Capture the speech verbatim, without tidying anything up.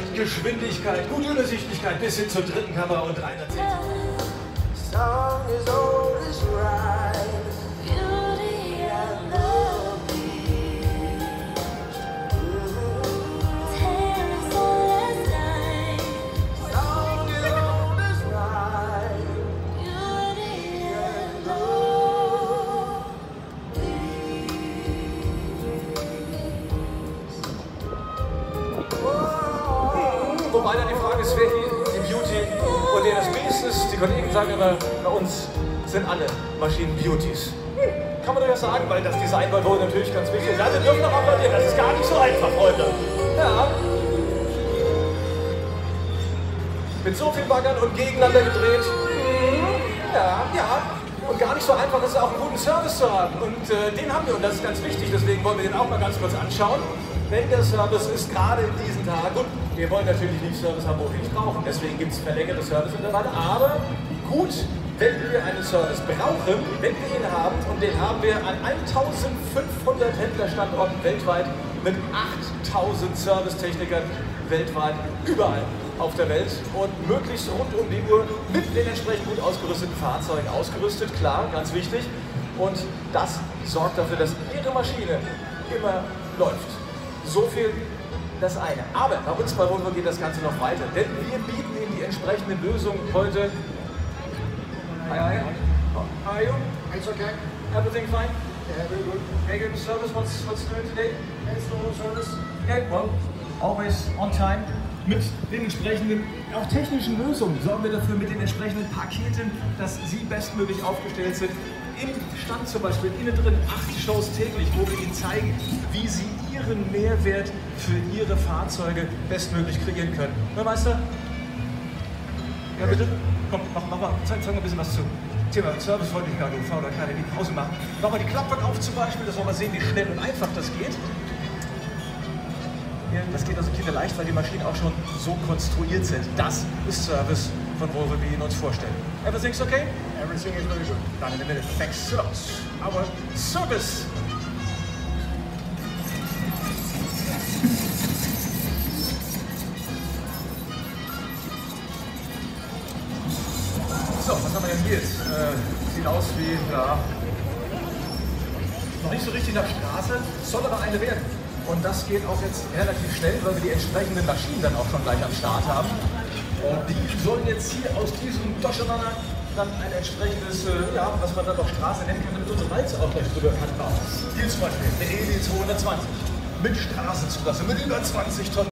Geschwindigkeit, gute Übersichtlichkeit bis hin zur dritten Kamera und dreihundertzehn. Song is old as rhyme, beauty and the beast. Tell us all as night. Song is old as rhyme, beauty and the beast. Wobei dann die Frage ist, wer hier im Beauty und der das Biest ist. Die Kollegen sagen immer, bei uns sind alle Maschinen Beauties. Kann man durchaus sagen, weil das Design bei wohl natürlich ganz wichtig ist. Also dürfen noch applaudieren, das ist gar nicht so einfach, Freunde. Ja. Mit so viel Baggern und gegeneinander gedreht. Ja, ja. Und gar nicht so einfach ist es auch einen guten Service zu haben. Und äh, den haben wir und das ist ganz wichtig. Deswegen wollen wir den auch mal ganz kurz anschauen. Wenn der Service ist, gerade in diesen Tagen, gut, wir wollen natürlich nicht Service haben, wo wir nicht brauchen. Deswegen gibt es verlängerte Serviceintervalle. Aber gut, wenn wir einen Service brauchen, wenn wir ihn haben, und den haben wir an eintausendfünfhundert Händlerstandorten weltweit mit achttausend Servicetechnikern weltweit, überall auf der Welt und möglichst rund um die Uhr mit den entsprechend gut ausgerüsteten Fahrzeugen ausgerüstet, klar, ganz wichtig. Und das sorgt dafür, dass Ihre Maschine immer läuft. So viel das eine. Aber bei uns bei Volvo geht das Ganze noch weiter, denn wir bieten Ihnen die entsprechenden Lösungen heute. Hi, hi. How are you? It's okay. Everything fine? Yeah, very good. Very good service. What's what's doing today? It's normal service. Okay, well, always on time. Mit den entsprechenden, auch technischen Lösungen sorgen wir dafür mit den entsprechenden Paketen, dass Sie bestmöglich aufgestellt sind. Im Stand zum Beispiel innen drin acht Shows täglich, wo wir Ihnen zeigen, wie Sie Ihren Mehrwert für Ihre Fahrzeuge bestmöglich kreieren können. Herr Meister? Ja, bitte? Komm, mach, mach mal, zeig, zeig mal ein bisschen was zu. Thema Servicefreundlichkeit, U V, da kann er die Pause machen. Mach mal die Klappbank auf zum Beispiel, dass wir mal sehen, wie schnell und einfach das geht. Das geht also kinderleicht, weil die Maschinen auch schon so konstruiert sind. Das ist Service von Volvo, wie wir ihn uns vorstellen. Everything's okay? Everything is very good. Done in a minute. Thanks a lot. Our service. So, was haben wir denn hier jetzt? Äh, sieht aus wie, ja, noch nicht so richtig nach Straße, soll aber eine werden. Und das geht auch jetzt relativ schnell, weil wir die entsprechenden Maschinen dann auch schon gleich am Start haben. Und die sollen jetzt hier aus diesem Durcheinander dann ein entsprechendes, äh, ja, was man dann noch Straße nennen kann, damit unsere Walze auch gleich drüber kann bauen. Hier zum Beispiel der E D zweihundertzwanzig mit Straßenzulassung, mit über zwanzig Tonnen.